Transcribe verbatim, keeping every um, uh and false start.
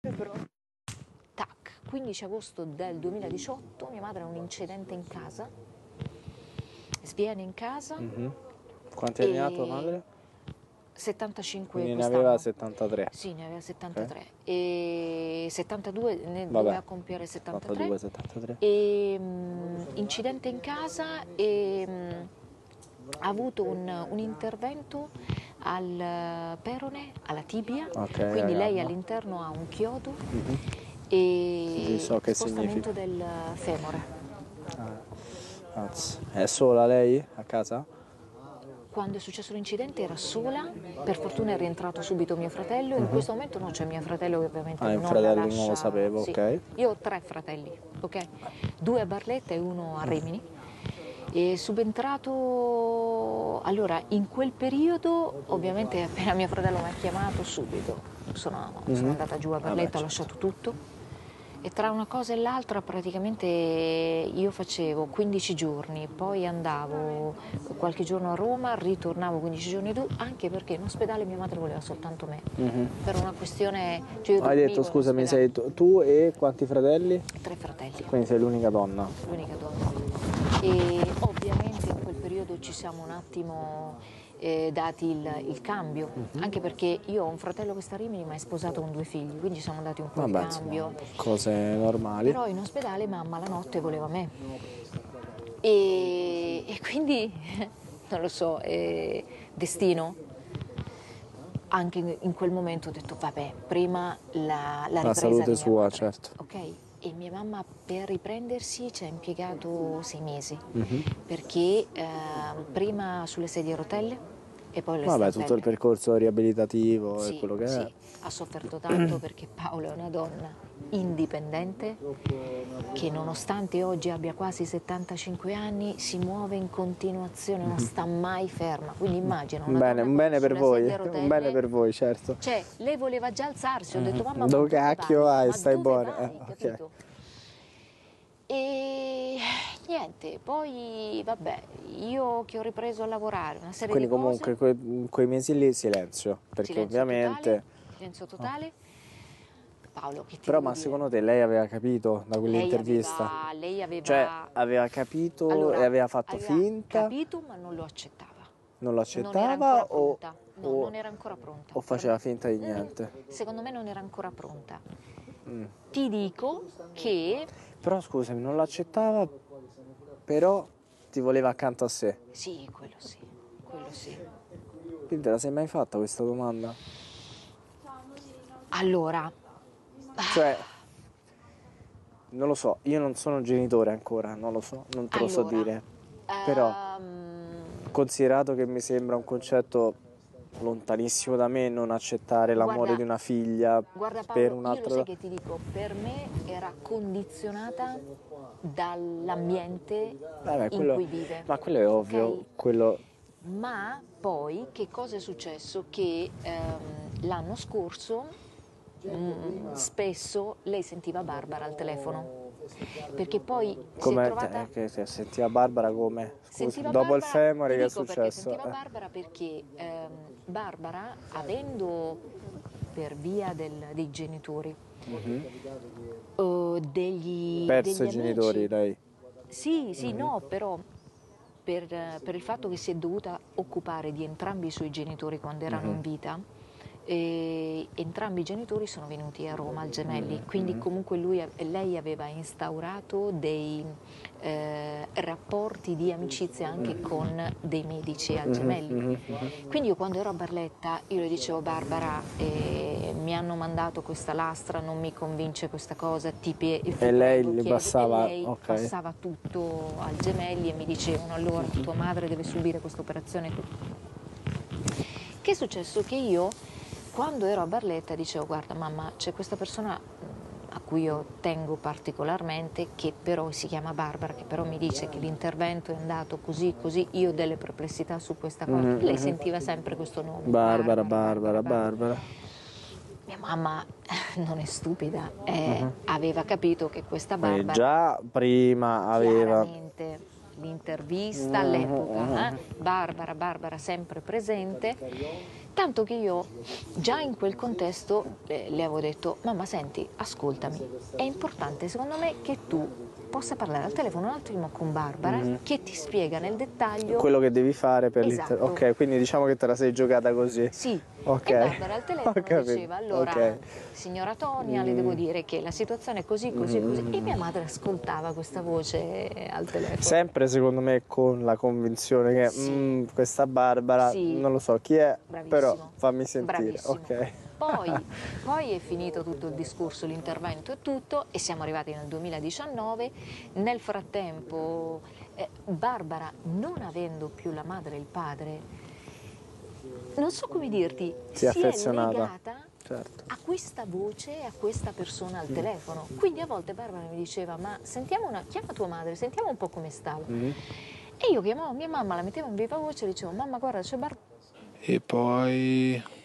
Tac, quindici agosto del duemiladiciotto, mia madre ha un incidente in casa, sviene in casa. Mm-hmm. Quanti anni ha tua madre? settantacinque. Quindi ne aveva settantatré. Sì, ne aveva settantatré. Okay. E settantadue, ne Vabbè, doveva compiere settantatré. settantatré. E um, incidente in casa e um, ha avuto un, un intervento al perone, alla tibia, okay, quindi lei all'interno ha un chiodo. Mm-hmm. E sì, so che spostamento significa. del femore. Ah, è sola lei a casa? Quando è successo l'incidente era sola, per fortuna è rientrato subito mio fratello, in uh-huh. questo momento no, c'è mio fratello che ovviamente ah, non fratello, la lascia... non lo sapevo, sì. ok. Io ho tre fratelli, ok? Due a Barletta e uno a Rimini. E subentrato, allora in quel periodo ovviamente appena mio fratello mi ha chiamato subito, sono, uh-huh. sono andata giù a Barletta, Vabbè, ho lasciato certo. tutto. E tra una cosa e l'altra praticamente io facevo quindici giorni, poi andavo qualche giorno a Roma, ritornavo quindici giorni giù, anche perché in ospedale mia madre voleva soltanto me, mm-hmm. per una questione... Cioè io Hai detto, scusami, sei tu, tu e quanti fratelli? Tre fratelli. Quindi sei l'unica donna? L'unica donna. E ovviamente in quel periodo ci siamo un attimo... Eh, dati il, il cambio, uh-huh. anche perché io ho un fratello che sta a Rimini ma è sposato con due figli, quindi siamo dati un po' Vabbè, il cambio. Insomma, cose normali. Però in ospedale mamma la notte voleva me e, e quindi, non lo so, eh, destino. Anche in, in quel momento ho detto vabbè, prima la, la, la salute sua, madre. certo. Ok? E mia mamma per riprendersi ci ha impiegato sei mesi, uh-huh. perché eh, prima sulle sedie a rotelle e poi le Vabbè, stampelle. tutto il percorso riabilitativo sì, e quello che sì. è. Ha sofferto tanto perché Paola è una donna indipendente che nonostante oggi abbia quasi settantacinque anni si muove in continuazione, non sta mai ferma, quindi immagina una bene, donna un bene per voi, rotelle, un bene per voi, certo. Cioè, lei voleva già alzarsi, ho detto mamma, dove ma cacchio vai? vai? Ma Stai dove buona. vai? Eh, Capito? okay. E niente, poi vabbè, io che ho ripreso a lavorare una serie Quindi di cose. Quindi comunque quei mesi lì silenzio, perché silenzio ovviamente... Totale, silenzio totale. Oh. Paolo, che ti Però devo ma dire? secondo te lei aveva capito da quell'intervista? Lei aveva, lei aveva... Cioè aveva capito allora, e aveva fatto aveva finta? capito ma non lo accettava. Non lo accettava non era ancora o, pronta. No, o, non era ancora pronta. o faceva finta di niente? Mm, secondo me non era ancora pronta. Mm. Ti dico che... Però scusami, non lo accettava, però ti voleva accanto a sé. Sì, quello sì, quello sì. Quindi te la sei mai fatta questa domanda? Allora... Cioè, non lo so, io non sono genitore ancora, non lo so, non te lo allora, so dire. Però, um... considerato che mi sembra un concetto lontanissimo da me non accettare l'amore guarda, di una figlia guarda Paolo, per un'altra... io lo sai che ti dico, per me era condizionata dall'ambiente Vabbè, in quello, cui vive. Ma quello è ovvio, Okay? quello... Ma poi che cosa è successo? Che ehm, l'anno scorso mh, spesso lei sentiva Barbara al telefono. Perché poi come, si è trovata... Che, che sentiva Barbara come? Scusa, sentiva dopo Barbara, il femore che è successo? Perché sentiva eh. Barbara perché ehm, Barbara, avendo per via del, dei genitori, mm-hmm. uh, degli, perso degli i genitori amici, lei? Sì, sì, mm-hmm. no, però per, per il fatto che si è dovuta occupare di entrambi i suoi genitori quando erano mm-hmm. in vita, e entrambi i genitori sono venuti a Roma al Gemelli, mm-hmm. quindi comunque lui, lei aveva instaurato dei eh, rapporti di amicizia anche mm-hmm. con dei medici al Gemelli. Mm-hmm. Quindi io quando ero a Barletta io le dicevo Barbara eh, mi hanno mandato questa lastra, non mi convince questa cosa, ti, ti e prego, lei chiedi. passava, e lei okay. passava tutto al Gemelli e mi dicevano allora mm-hmm. tua madre deve subire questa operazione. Che è successo? Che io quando ero a Barletta dicevo guarda mamma c'è questa persona a cui io tengo particolarmente che però si chiama Barbara, che però mi dice che l'intervento è andato così così, io ho delle perplessità su questa cosa, mm-hmm. lei sentiva sempre questo nome Barbara, Barbara, Barbara, Barbara, Barbara. Mia mamma non è stupida, eh, uh-huh. aveva capito che questa Quindi Barbara già prima aveva chiaramente l'intervista all'epoca, uh-huh. eh? Barbara, Barbara sempre presente, Tanto che io già in quel contesto eh, le avevo detto: mamma, senti, ascoltami, è importante secondo me che tu possa parlare al telefono un attimo con Barbara, Mhm. che ti spiega nel dettaglio Quello che devi fare per esatto. l'inter... Ok, quindi diciamo che te la sei giocata così. Sì, Ok. e Barbara al telefono Ho capito. diceva: allora, Ok. signora Tonia, le Mm. devo dire che la situazione è così, così, così. E Mm. mia madre ascoltava questa voce al telefono. Sempre secondo me con la convinzione che Sì. mm, questa Barbara, Sì. non lo so chi è, Bravissimo. però fammi sentire. Bravissimo. Ok. Poi, poi è finito tutto il discorso, l'intervento e tutto, e siamo arrivati nel duemiladiciannove. Nel frattempo eh, Barbara, non avendo più la madre e il padre, non so come dirti, Si è si è affezionata. legata Certo. a questa voce e a questa persona al telefono. Quindi a volte Barbara mi diceva: ma sentiamo una, chiama tua madre, sentiamo un po' come stava. Mm. E io chiamavo mia mamma, la mettevo in viva voce e dicevo: mamma, guarda, c'è Barbara. E poi